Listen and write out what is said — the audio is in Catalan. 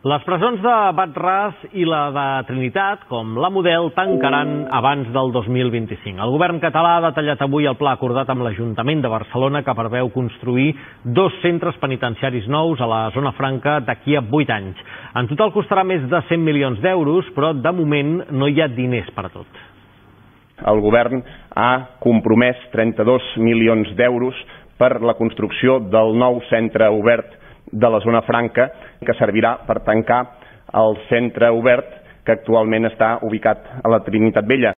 Les presons de Bat-ras i la de Trinitat, com la Model, tancaran abans del 2025. El govern català ha detallat avui el pla acordat amb l'Ajuntament de Barcelona que preveu construir 2 centres penitenciaris nous a la zona franca d'aquí a 8 anys. En total costarà més de 100 milions d'euros, però de moment no hi ha diners per a tot. El govern ha compromès 32 milions d'euros per la construcció del nou centre obert de la zona franca, que servirà per tancar el centre obert que actualment està ubicat a la Trinitat Vella.